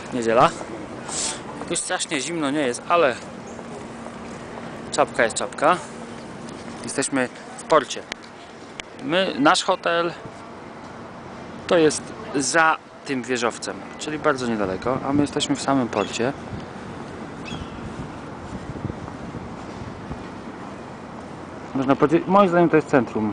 Niedziela. Już strasznie zimno nie jest, ale czapka jest czapka. Jesteśmy w porcie. Nasz hotel to jest za tym wieżowcem, czyli bardzo niedaleko, a my jesteśmy w samym porcie. Można powiedzieć, moim zdaniem to jest centrum.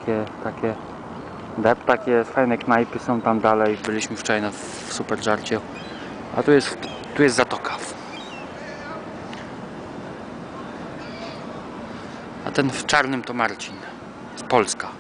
Takie fajne knajpy są tam dalej. Byliśmy wczoraj w Superjarcie. A tu jest zatoka. A ten w czarnym to Marcin z Polska.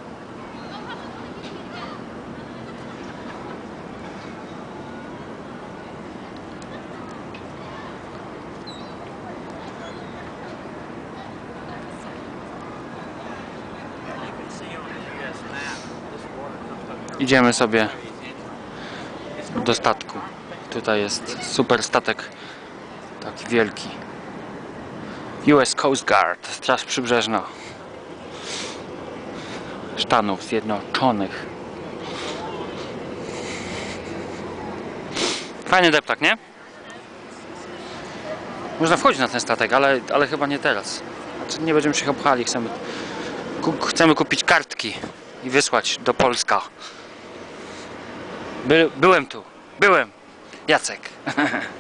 Idziemy sobie do statku. Tutaj jest super statek, taki wielki. US Coast Guard, Straż Przybrzeżna Stanów Zjednoczonych. Fajny deptak, nie? Można wchodzić na ten statek, ale chyba nie teraz. Znaczy nie będziemy się obchali, chcemy kupić kartki i wysłać do Polska. Byłem tu. Jacek.